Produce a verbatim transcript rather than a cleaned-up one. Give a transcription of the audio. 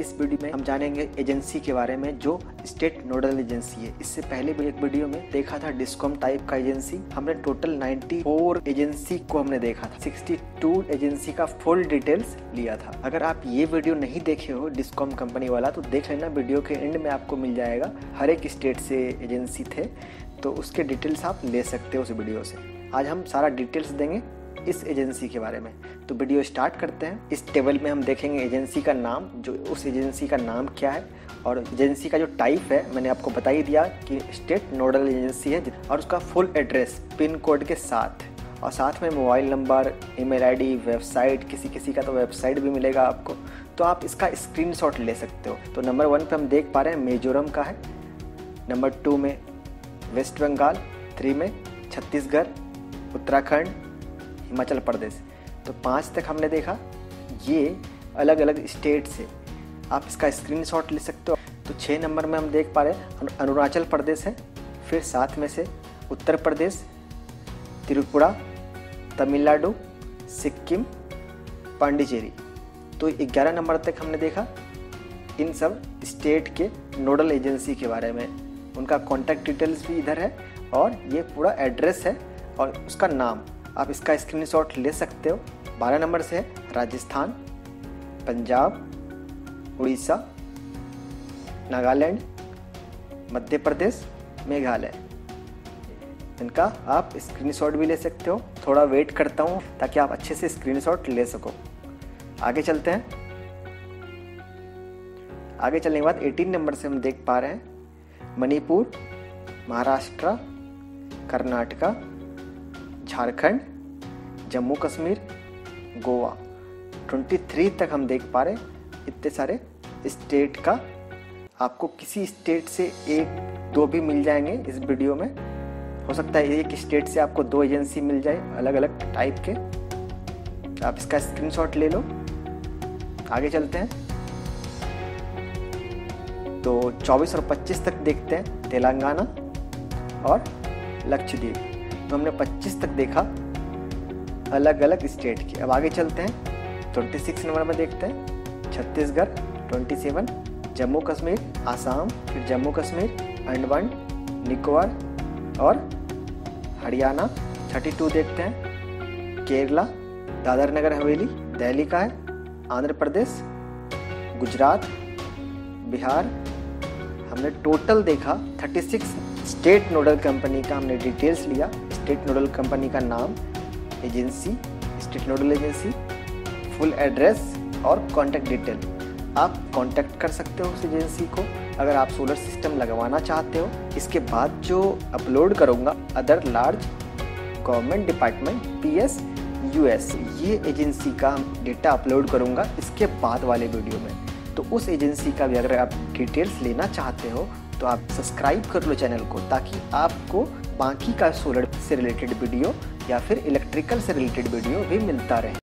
इस वीडियो में हम जानेंगे एजेंसी के बारे में जो स्टेट नोडल एजेंसी है। इससे पहले भी एक वीडियो में देखा था डिस्कॉम टाइप का एजेंसी। हमने टोटल चौरानवे एजेंसी को हमने देखा था, बासठ एजेंसी का फुल डिटेल्स लिया था। अगर आप ये वीडियो नहीं देखे हो डिस्कॉम कंपनी वाला तो देख लेना, वीडियो के एंड में आपको मिल जाएगा। हर एक स्टेट से एजेंसी थे तो उसके डिटेल्स आप ले सकते हो उस वीडियो से। आज हम सारा डिटेल्स देंगे इस एजेंसी के बारे में, तो वीडियो स्टार्ट करते हैं। इस टेबल में हम देखेंगे एजेंसी का नाम, जो उस एजेंसी का नाम क्या है, और एजेंसी का जो टाइप है मैंने आपको बता ही दिया कि स्टेट नोडल एजेंसी है, और उसका फुल एड्रेस पिन कोड के साथ, और साथ में mobile number, email ID, website, किसी किसी का तो वेबसाइट भी मिलेगा आपको, तो आप इसका स्क्रीनशॉट ले सकते हो। तो नंबर वन पे हम देख पा रहे हैं मिजोरम का है, नंबर टू में वेस्ट बंगाल, थ्री में छत्तीसगढ़, उत्तराखंड, हिमाचल प्रदेश। तो पाँच तक हमने देखा, ये अलग अलग स्टेट से आप इसका स्क्रीनशॉट ले सकते हो। तो छः नंबर में हम देख पा रहे हैं अरुणाचल प्रदेश है, फिर साथ में से उत्तर प्रदेश, त्रिपुरा, तमिलनाडु, सिक्किम, पांडिचेरी। तो ग्यारह नंबर तक हमने देखा इन सब स्टेट के नोडल एजेंसी के बारे में, उनका कॉन्टैक्ट डिटेल्स भी इधर है, और ये पूरा एड्रेस है और उसका नाम। आप इसका स्क्रीनशॉट ले सकते हो। बारह नंबर से है राजस्थान, पंजाब, उड़ीसा, नागालैंड, मध्य प्रदेश, मेघालय। इनका आप स्क्रीनशॉट भी ले सकते हो। थोड़ा वेट करता हूँ ताकि आप अच्छे से स्क्रीनशॉट ले सको। आगे चलते हैं। आगे चलने के बाद अठारह नंबर से हम देख पा रहे हैं मणिपुर, महाराष्ट्र, कर्नाटका, झारखंड, जम्मू कश्मीर, गोवा। तेईस तक हम देख पा रहे हैं इतने सारे स्टेट का। आपको किसी स्टेट से एक दो भी मिल जाएंगे इस वीडियो में। हो सकता है एक स्टेट से आपको दो एजेंसी मिल जाए अलग अलग टाइप के। आप इसका स्क्रीनशॉट ले लो। आगे चलते हैं। तो चौबीस और पच्चीस तक देखते हैं तेलंगाना और लक्षद्वीप। तो हमने पच्चीस तक देखा अलग अलग स्टेट की। अब आगे चलते हैं। छब्बीस नंबर में देखते हैं छत्तीसगढ़, सत्ताईस जम्मू कश्मीर, आसाम, फिर जम्मू कश्मीर, अंडमान निकोबार और हरियाणा। बत्तीस देखते हैं केरला, दादर नगर हवेली, दिल्ली का है, आंध्र प्रदेश, गुजरात, बिहार। हमने टोटल देखा छत्तीस स्टेट नोडल कंपनी का हमने डिटेल्स लिया। स्टेट नोडल कंपनी का नाम, agency, state nodal agency, full address और कॉन्टैक्ट डिटेल। आप कॉन्टैक्ट कर सकते हो उस एजेंसी को अगर आप सोलर सिस्टम लगवाना चाहते हो। इसके बाद जो अपलोड करूँगा other large government department, P S U S, ये एजेंसी का डेटा अपलोड करूँगा इसके बाद वाले वीडियो में। तो उस एजेंसी का भी अगर आप डिटेल्स लेना चाहते हो तो आप सब्सक्राइब कर लो चैनल को, ताकि आपको बाकी का सोलर से रिलेटेड वीडियो या फिर इलेक्ट्रिकल से रिलेटेड वीडियो भी मिलता रहे।